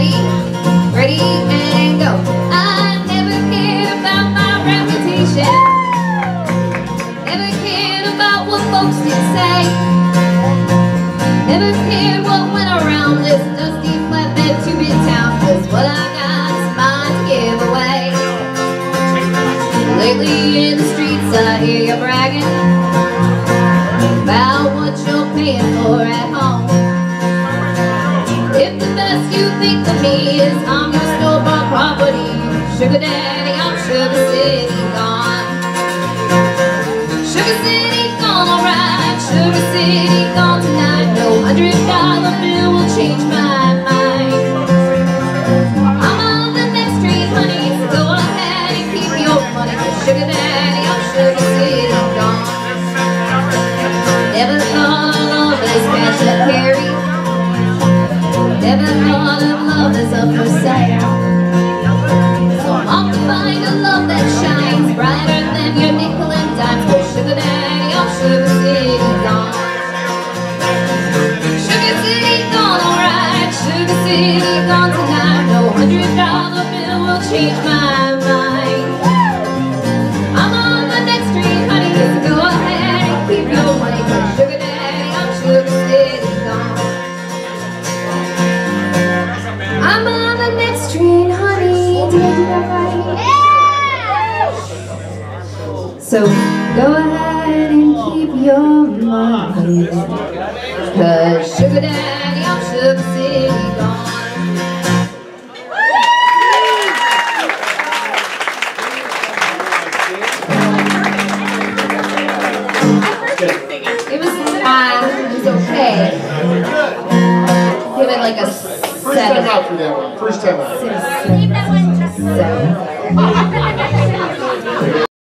Ready? Ready and go. I never cared about my reputation. Never cared about what folks did say. Never cared what went around this dusty flatbed two-bit town. 'Cause what I got is mine to give away. Lately in the streets I hear you bragging about what you're paying for at home. If the best you think of me is I'm your store-bought property, sugar daddy, I'm Sugar City gone. Sugar City gone, alright. Sugar City gone tonight. No $100 bill will change my mind. I'm on the next train, honey, so go ahead and keep your money. Sugar daddy, I'm Sugar City gone. Never thought of love as cash to carry. Never thought of love as up for sale. So I'm off to find a love that shines brighter than your nickel and dime. Oh, sugar daddy, I'm Sugar City gone. Sugar City gone, alright. Sugar City gone tonight. No $100 bill will change my mind. I'm on the next train, honey, so go ahead and keep your money. 'Cause sugar daddy, I'm Sugar City gone. I'm on the next train, honey. Did I do that right? Yeah! So go ahead and keep your money. 'Cause sugar daddy, I'm Sugar City gone. It was okay. Give it like a 7. First time out for that one. First time out. 7.